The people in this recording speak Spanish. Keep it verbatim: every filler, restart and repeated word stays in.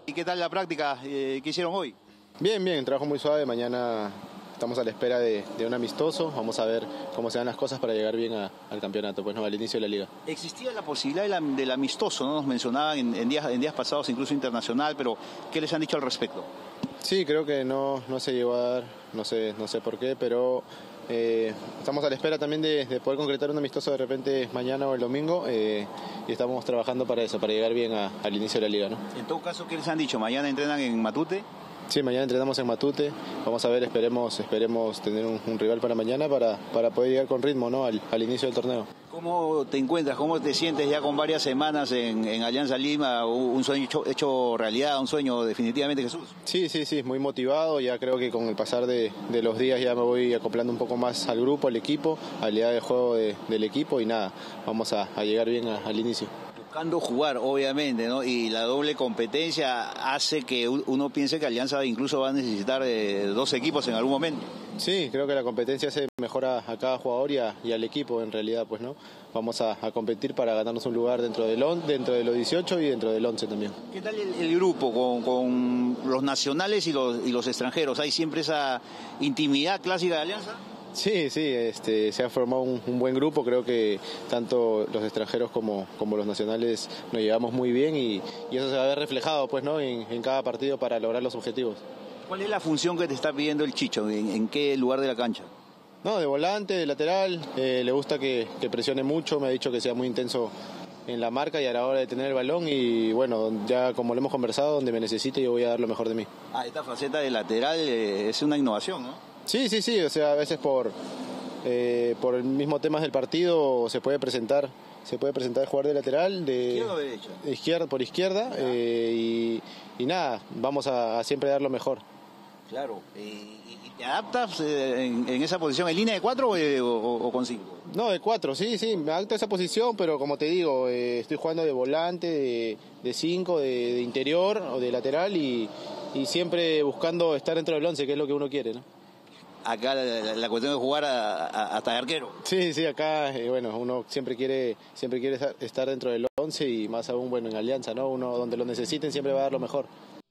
¿Y qué tal la práctica eh, que hicieron hoy? Bien, bien, trabajo muy suave. Mañana estamos a la espera de, de un amistoso. Vamos a ver cómo se dan las cosas para llegar bien a, al campeonato, pues no, al inicio de la liga. Existía la posibilidad de la, del amistoso, ¿no? Nos mencionaban en, en, días, en días pasados, incluso internacional, pero ¿qué les han dicho al respecto? Sí, creo que no, no se llegó a dar, no sé, no sé por qué, pero eh, estamos a la espera también de, de poder concretar un amistoso de repente mañana o el domingo eh, y estamos trabajando para eso, para llegar bien a, al inicio de la liga, ¿no? En todo caso, ¿qué les han dicho? ¿Mañana entrenan en Matute? Sí, mañana entrenamos en Matute. Vamos a ver, esperemos esperemos tener un, un rival para mañana para, para poder llegar con ritmo, ¿no? al, al inicio del torneo. ¿Cómo te encuentras? ¿Cómo te sientes ya con varias semanas en, en Alianza Lima? Un sueño hecho, hecho realidad, un sueño definitivamente, Jesús. Sí, sí, sí, muy motivado. Ya creo que con el pasar de, de los días ya me voy acoplando un poco más al grupo, al equipo, a la idea de juego de, del equipo y nada, vamos a, a llegar bien a, al inicio. Buscando jugar, obviamente, ¿no? Y la doble competencia hace que uno piense que Alianza incluso va a necesitar eh, dos equipos en algún momento. Sí, creo que la competencia se mejora a cada jugador y, a, y al equipo en realidad, pues no. Vamos a, a competir para ganarnos un lugar dentro del on, dentro de los dieciocho y dentro del once también. ¿Qué tal el, el grupo con, con los nacionales y los, y los extranjeros? ¿Hay siempre esa intimidad clásica de Alianza? Sí, sí, este, se ha formado un, un buen grupo, creo que tanto los extranjeros como, como los nacionales nos llevamos muy bien y, y eso se va a ver reflejado pues, ¿no? en, en cada partido para lograr los objetivos. ¿Cuál es la función que te está pidiendo el Chicho? ¿En, en qué lugar de la cancha? No, de volante, de lateral, eh, le gusta que, que presione mucho, me ha dicho que sea muy intenso en la marca y a la hora de tener el balón y bueno, ya como lo hemos conversado, donde me necesite yo voy a dar lo mejor de mí. Ah, esta faceta de lateral eh, es una innovación, ¿no? Sí, sí, sí, o sea, a veces por, eh, por el mismo tema del partido se puede presentar se puede presentar el jugador de lateral, de izquierda o derecha, izquierda por izquierda eh, y, y nada, vamos a, a siempre dar lo mejor. Claro, eh, ¿y te adaptas eh, en, en esa posición en línea de cuatro o, eh, o, o con cinco? No, de cuatro, sí, sí, me adapto a esa posición, pero como te digo, eh, estoy jugando de volante, de, de cinco, de, de interior o de lateral y, y siempre buscando estar dentro del once, que es lo que uno quiere, ¿no? Acá la, la cuestión de jugar a, a, hasta de arquero. Sí, sí, acá, eh, bueno, uno siempre quiere siempre quiere estar dentro del once y más aún, bueno, en Alianza, ¿no? Uno donde lo necesiten siempre va a dar lo mejor.